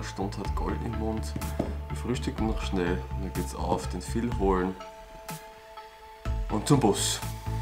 Stunde hat Gold im Mund. Wir frühstücken noch schnell und dann geht's auf, den Phil holen und zum Bus.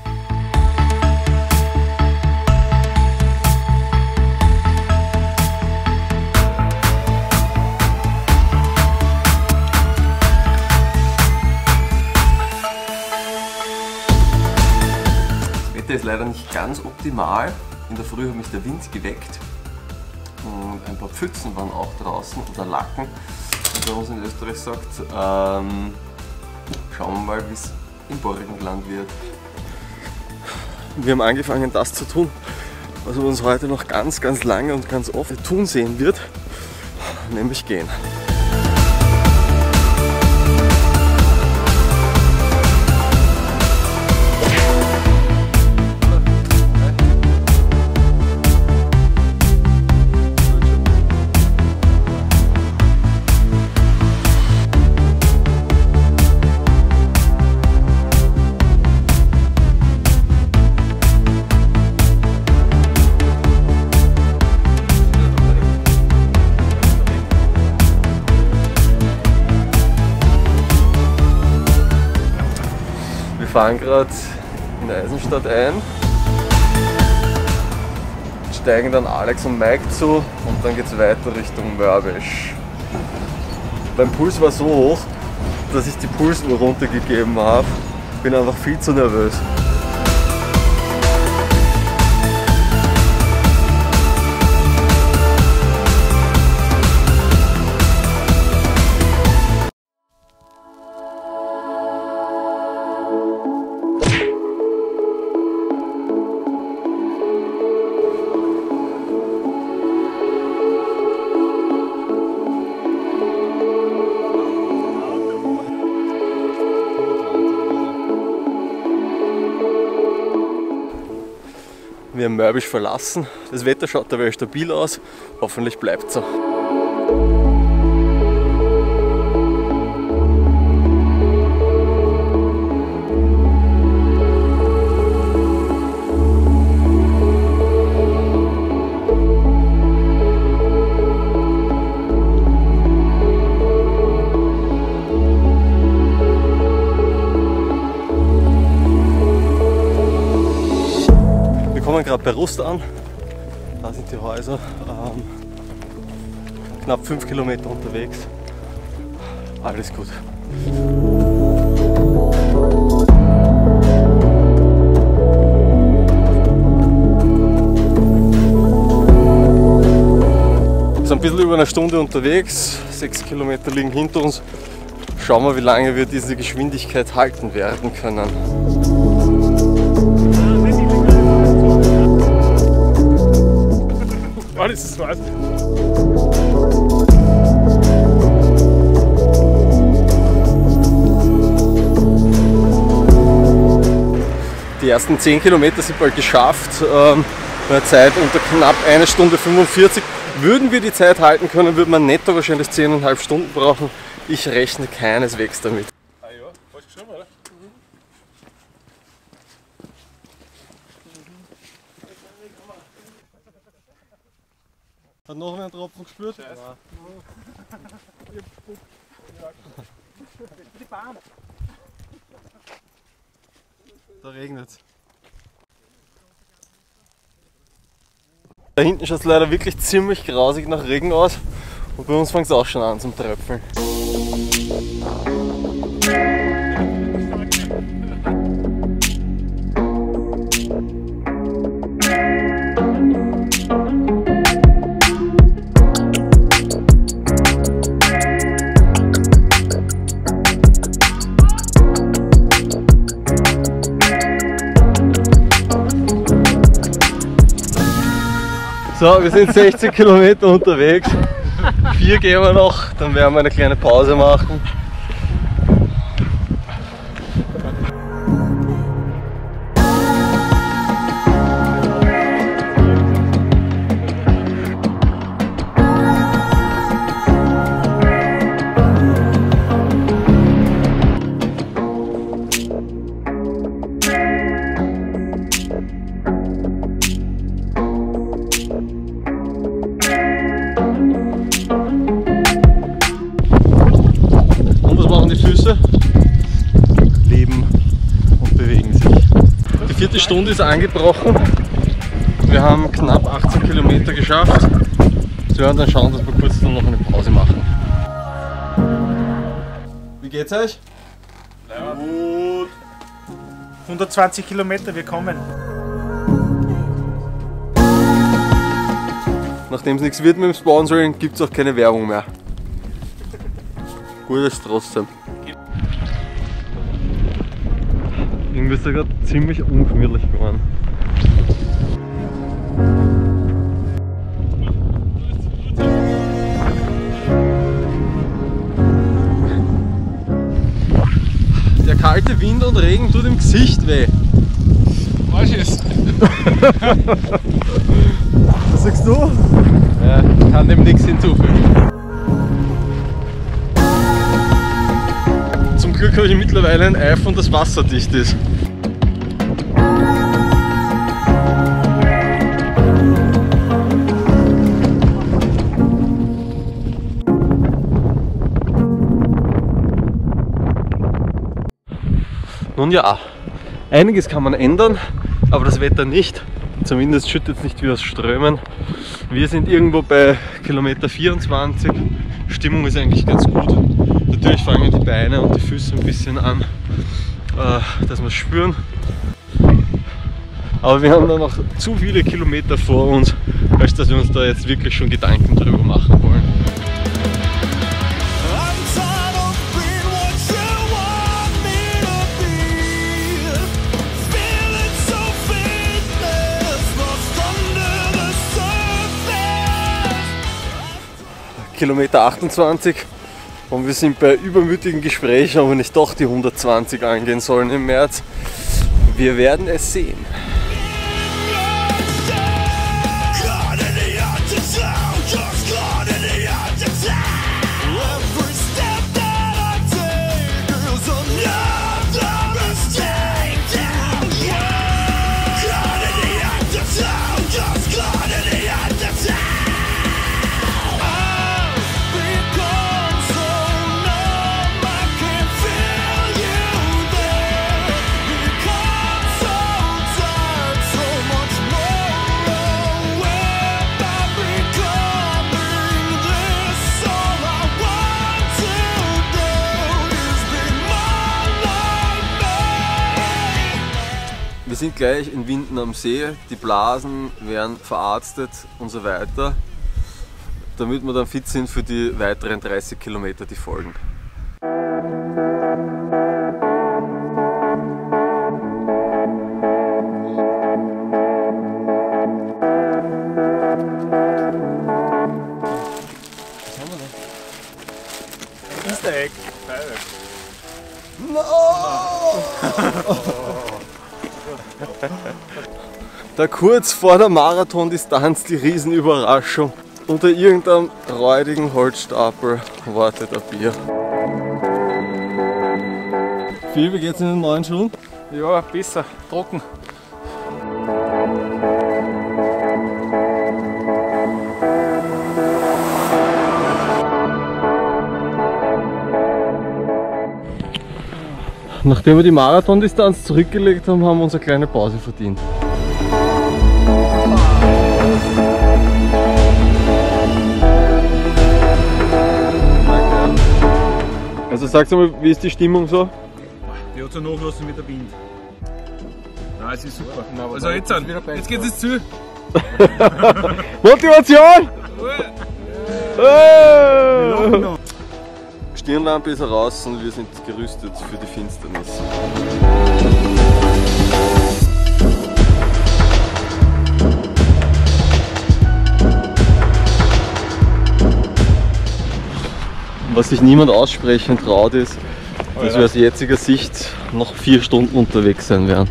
Das Wetter ist leider nicht ganz optimal. In der Früh hat mich der Wind geweckt und ein paar Pfützen waren auch draußen oder Lacken, wie bei uns in Österreich sagt. Schauen wir mal, wie es im Burgenland wird. Wir haben angefangen, das zu tun, was uns heute noch ganz lange und ganz oft tun sehen wird, nämlich gehen. Wir fahren gerade in Eisenstadt ein, steigen dann Alex und Mike zu und dann geht es weiter Richtung Mörbisch. Mein Puls war so hoch, dass ich die Pulsuhr runtergegeben habe. Bin einfach viel zu nervös. Wir haben Mörbisch verlassen. Das Wetter schaut dabei stabil aus. Hoffentlich bleibt es so. Wir kommen gerade bei Rust an, da sind die Häuser, knapp 5 Kilometer unterwegs, alles gut. Wir sind ein bisschen über eine Stunde unterwegs, 6 Kilometer liegen hinter uns. Schauen wir, wie lange wir diese Geschwindigkeit halten werden können. Alles ist was. Die ersten 10 Kilometer sind bald geschafft. Eine Zeit unter knapp 1 Stunde 45. Würden wir die Zeit halten können, würde man netto wahrscheinlich 10,5 Stunden brauchen. Ich rechne keineswegs damit. Ah ja, hast du geschrieben, oder? Hat noch einen Tropfen gespürt? Ja. Da regnet es. Da hinten schaut es leider wirklich ziemlich grausig nach Regen aus und bei uns fängt es auch schon an zum Tröpfeln. So, wir sind 16 Kilometer unterwegs. 4 gehen wir noch, dann werden wir eine kleine Pause machen. 4. Stunde ist angebrochen. Wir haben knapp 18 Kilometer geschafft. Wir werden dann schauen, dass wir kurz dann noch eine Pause machen. Wie geht's euch? Gut. 120 Kilometer, wir kommen. Nachdem es nichts wird mit dem Sponsoring, gibt es auch keine Werbung mehr. Gut ist trotzdem. Irgendwie ist da gerade ziemlich ungemütlich geworden. Der kalte Wind und Regen tut im Gesicht weh. Was ist? Was sagst du? Ja, kann dem nichts hinzufügen. Zum Glück habe ich mittlerweile ein iPhone, das wasserdicht ist. Nun ja, einiges kann man ändern, aber das Wetter nicht. Zumindest schüttet es nicht wie aus Strömen. Wir sind irgendwo bei Kilometer 24. Stimmung ist eigentlich ganz gut. Natürlich fangen die Beine und die Füße ein bisschen an, dass wir es spüren. Aber wir haben da noch zu viele Kilometer vor uns, als dass wir uns da jetzt wirklich schon Gedanken drüber machen wollen. Kilometer 28 und wir sind bei übermütigen Gesprächen, ob wir nicht doch die 120 angehen sollen im März. Wir werden es sehen. Wir sind gleich in Winden am See, die Blasen werden verarztet und so weiter, damit wir dann fit sind für die weiteren 30 Kilometer, die folgen. Was haben wir da? Easter Egg. No! Da kurz vor der Marathondistanz die Riesenüberraschung. Unter irgendeinem räudigen Holzstapel wartet ein Bier. Phil, wie geht's in den neuen Schuhen? Ja, besser. Trocken. Nachdem wir die Marathondistanz zurückgelegt haben, haben wir uns eine kleine Pause verdient. Also sagst du mal, wie ist die Stimmung so? Die hat so nachgelassen mit der Wind. Nein, es ist super. Also jetzt geht es zu. Motivation! Stirnlampe ist raus und wir sind gerüstet für die Finsternis. Was sich niemand aussprechen traut ist, dass wir aus jetziger Sicht noch 4 Stunden unterwegs sein werden.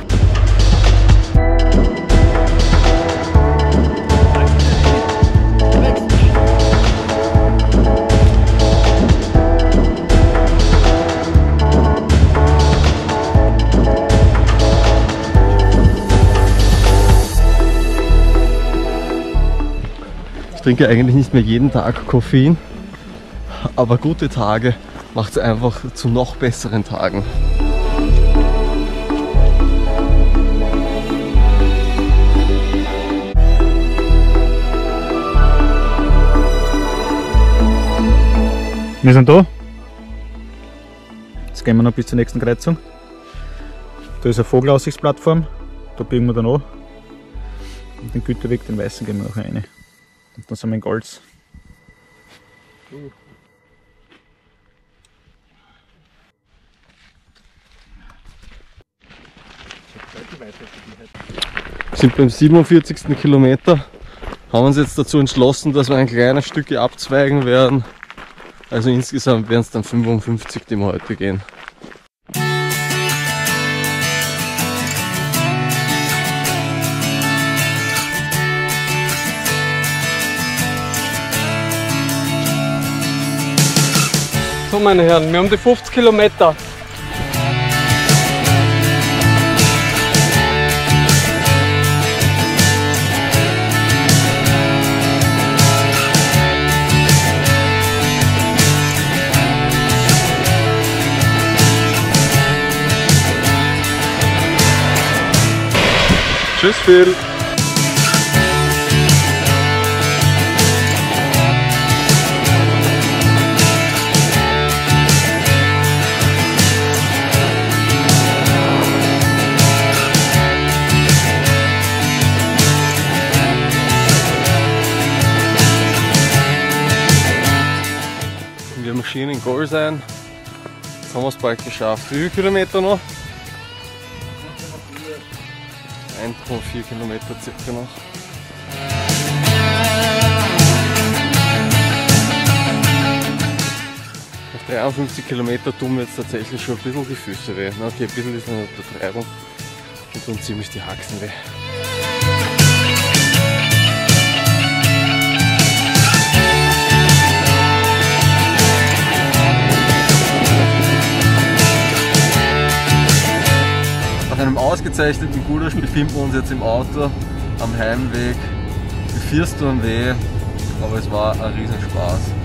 Ich trinke eigentlich nicht mehr jeden Tag Koffein, aber gute Tage macht es einfach zu noch besseren Tagen. Wir sind da. Jetzt gehen wir noch bis zur nächsten Kreuzung. Da ist eine Vogelaussichtsplattform. Da biegen wir dann an. Und den Güterweg, den weißen, gehen wir noch rein. Und dann sind wir in Golz. Wir sind beim 47. Kilometer. Haben uns jetzt dazu entschlossen, dass wir ein kleines Stückchen abzweigen werden. Also insgesamt werden es dann 55, die wir heute gehen. So, meine Herren, wir haben die 50 Kilometer. Tschüss, Phil! Wir marschieren in Golz ein. Jetzt haben wir es bald geschafft. Wie viele Kilometer noch? 1,4 Kilometer circa noch. Nach 53 Kilometer tun mir jetzt tatsächlich schon ein bisschen die Füße weh. Okay, ein bisschen ist eine Untertreibung und tun ziemlich die Haxen weh. Nach einem ausgezeichneten Gulasch befinden wir uns jetzt im Auto am Heimweg. Die Füße tun weh, aber es war ein Riesenspaß.